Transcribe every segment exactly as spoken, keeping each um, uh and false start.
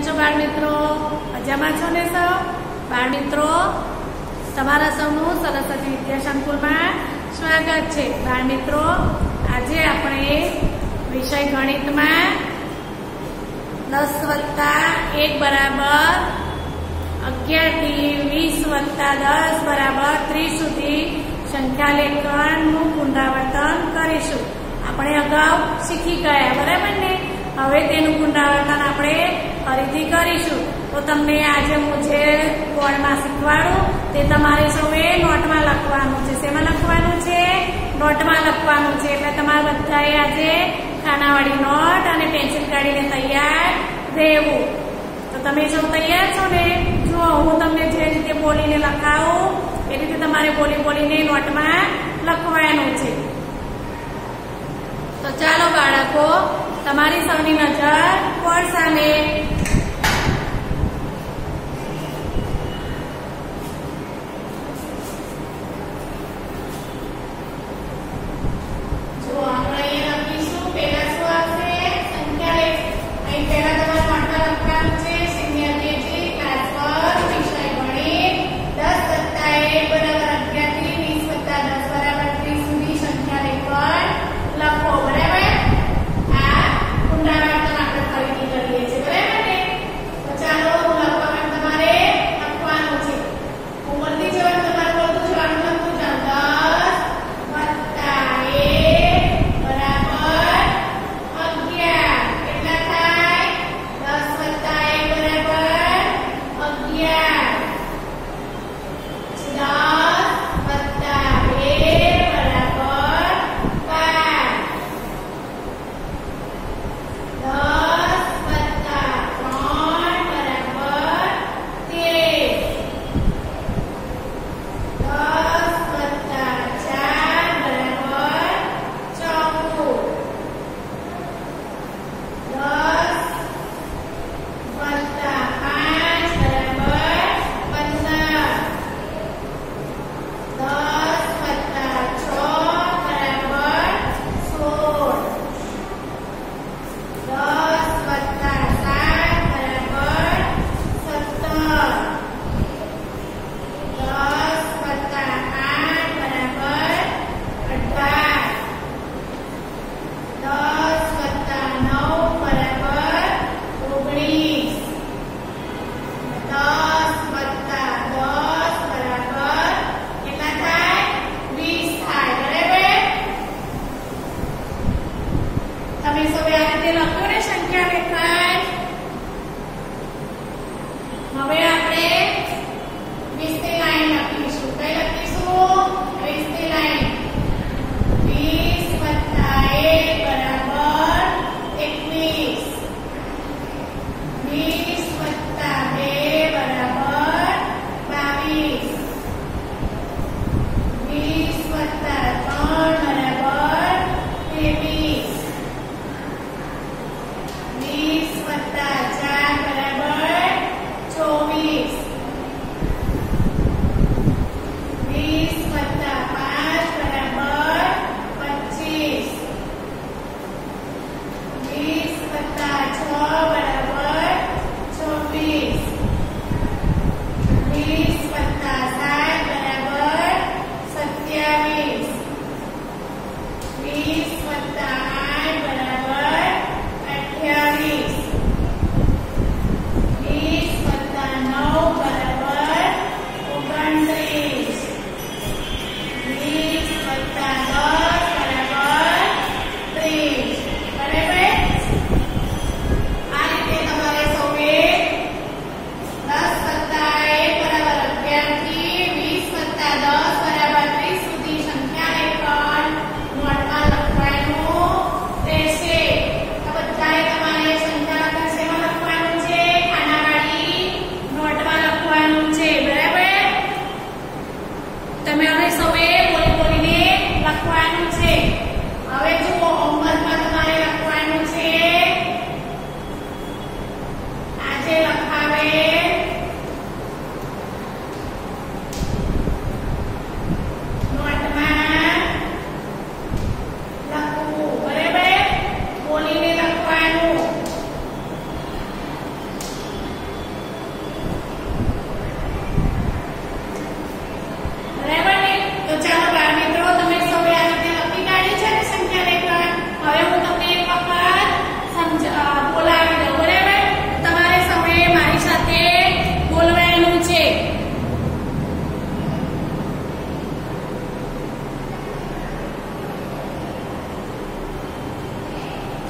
છો બાળ મિત્રો? મજામાં છો ને સૌ? બાળ મિત્રો, તમારા સૌનું સરસ્વતી વિદ્યા સંકુલમાં સ્વાગત છે. બાળ મિત્રો, આજે આપણે વિષય ગણિતમાં દસ વત્તા એક બરાબર અગિયાર થી વીસ વત્તા દસ બરાબર ત્રીસ સુધી સંખ્યા લેખનનું પુનરાવર્તન કરીશું. આપણે અગાઉ શીખી ગયા, બરાબર ને? હવે તેનું પુનરાવર્તન આપણે ફરીથી કરીશું. તો તમને આજે હું જે બોર્ડમાં શીખવાડું તે તમારે સૌએ નોટમાં લખવાનું છે. શેમાં લખવાનું છે? નોટમાં લખવાનું છે. એટલે તમારે બધાએ આજે ખાનાવાળી નોટ અને પેન્સિલ કાઢીને તૈયાર રહેવું. તો તમે સૌ તૈયાર છો ને? જો હું તમને જે રીતે બોલીને લખાવું એ રીતે તમારે બોલી બોલીને નોટમાં લખવાનું છે. તો ચાલો બાળકો, તમારી સૌની નજર બોર્ડ સામે. દસ બરાબર ત્રીસ સુધી સંખ્યા લેખન નોટમાં લખવાનું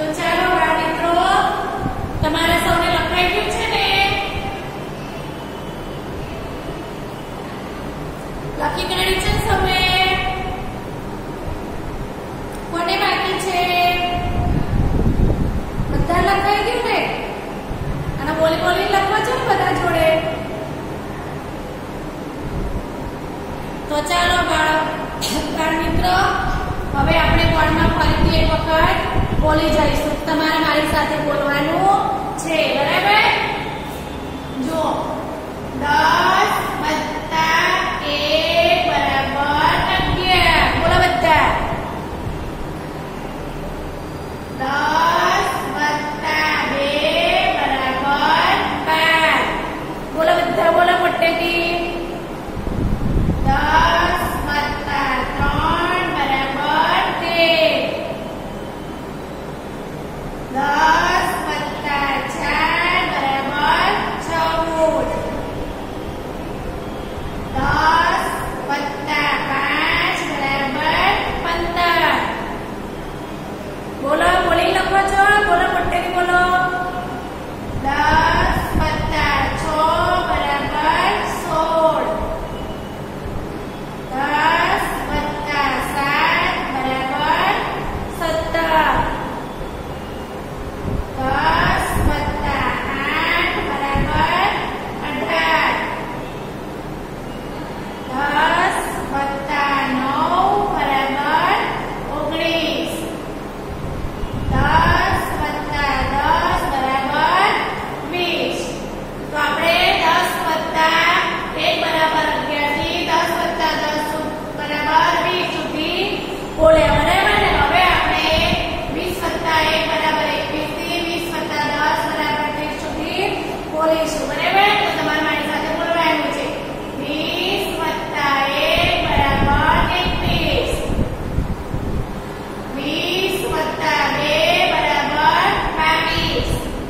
તો ચાલો બાળ મિત્રો, તમારે સૌને લખાઈ ગયું છે ને? લખી કાઢી છે સૌએ? કોને બાકી છે? બધા લખાઈ ગયું ને? અને બોલી બોલી લખવા છે ને બધા જોડે? તો ચાલો બાળ બાળ મિત્રો, હવે આપણે બોર્ડમાં ફરીથી એક વખત બોલી જઈશું. તમારે મારી સાથે બોલવાનું છે, બરાબર? જો દસ વત્તા એક બરાબર અગિયાર. બોલો બધા. દસ વત્તા બે બરાબર બાર. બોલો બધા, બોલો મોટેથી. દસ વત્તા ત્રણ બરાબર તેર. દસ વત્તા ચાર બરાબર ચૌદ. દસ વત્તા પાંચ બરાબર પંદર. બોલો, બોલી લખો છો? બોલો મોટેથી બોલો. દસ વત્તા છ બરાબર સોળ. દસ વત્તા સાત બરાબર સત્તર. દસ વત્તા આઠ બરાબર અઢાર. દસ વત્તા નવ બરાબર ઓગણીસ. દસ વત્તા દસ બરાબર વીસ. તો આપણે દસ વત્તા એક બરાબર અગિયાર થી દસ વત્તા દસ બરાબર વીસ સુધી બોલ્યા, બરાબર ને? હવે આપણે વીસ વત્તા એક બરાબર એકવીસ થી વીસ વત્તા દસ બરાબર ત્રીસ સુધી બોલીશું, બરાબર? તો તમારે મારી સાથે બોલવાનું છે. વીસ વત્તા એક બરાબર એકવીસ. વીસ વત્તા બે બરાબર બાવીસ.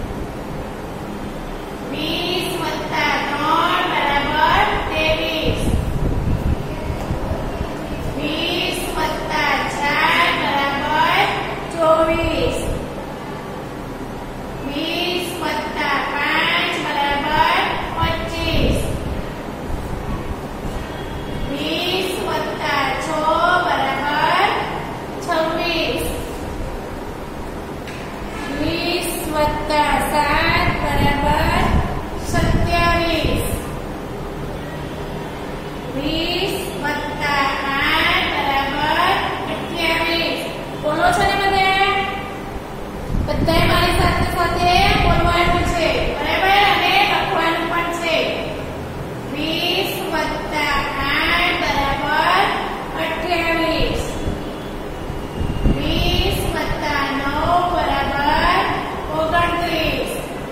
વીસ વત્તા ત્રણ બરાબર ત્રેવીસ. વીસ વત્તા ચાર બરાબર ચોવીસ. વીસ વત્તા પાંચ બરાબર પચીસ. વીસ વત્તા છ બરાબર છવ્વીસ. વીસ વત્તા સાત બરાબર સત્યાવીસ. વીસ વત્તા આઠ બરાબર અઠ્યાવીસ. બોલો છો ને બધા? બધાએ મારી સાથે સાથે બોલવાનું છે, બરાબર? અને લખવાનું પણ છે. વીસ વત્તા આઠ બરાબર અઠ્યાવીસ. વીસ વત્તા નવ બરાબર ઓગણત્રીસ.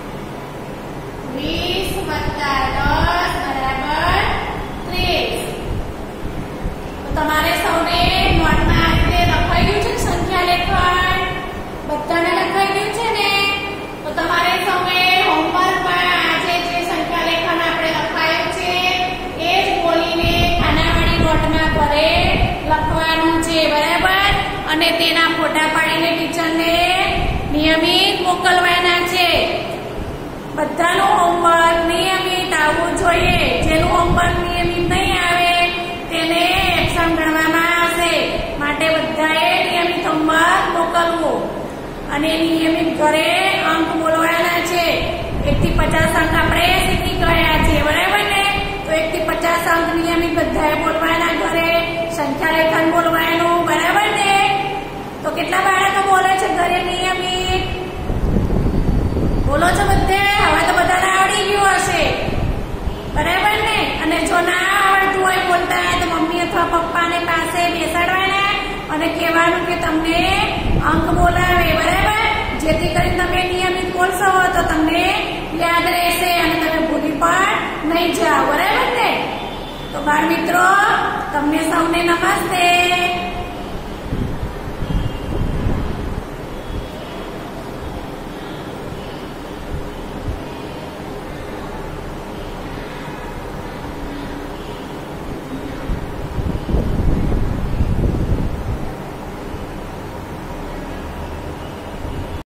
વીસ વત્તા દસ બરાબર ત્રીસ. તો તમારે સૌને નોટમાં આ રીતે લખાઈ ગયું છે સંખ્યા લેખન? બધાને લખાઈ ગયું છે ને? તો તમારે સૌને હોમવર્કમાં આજે જે સંખ્યા લેખન આપણે લખાયું છે એ જ બોલીને ખાનાવાળી નોટમાં ઘરે લખવાનું છે, બરાબર? અને તેના ફોટા પાડીને ટીચરને નિયમિત મોકલવાના છે. બધાનું હોમવર્ક નિયમિત આવવું જોઈએ. જેનું હોમવર્ક નિયમિત નહીં આવે તેને એક્શન ગણવામાં આવશે. માટે બધાએ નિયમિત હોમવર્ક મોકલવું અને નિયમિત ઘરે અંક બોલવાના છે. એક થી પચાસ અંક આપણે શીખી ગયા છીએ, બરાબર ને? તો એક થી પચાસ અંક નિયમિત બધાએ બોલવાના ઘરે. સંખ્યા લેખન બોલવાનું, બરાબર ને? તો કેટલા બાળકો બોલે છે ઘરે નિયમિત? બોલો છો બધે? હવે તો બધાને આવડી ગયું હશે, બરાબર ને? અને જો ના આવડતું હોય બોલતા તો મમ્મી અથવા પપ્પાને પાસે બેસાડવાના અને કહેવાનું કે તમને અંક બોલાવે, બરાબર? જેથી કરીને તમે નિયમિત બોલશો તો તમને યાદ રહેશે અને તમે ભૂલી પણ નહીં જાઓ, બરાબર ને? તો બાળ મિત્રો, તમને સૌને નમસ્તે.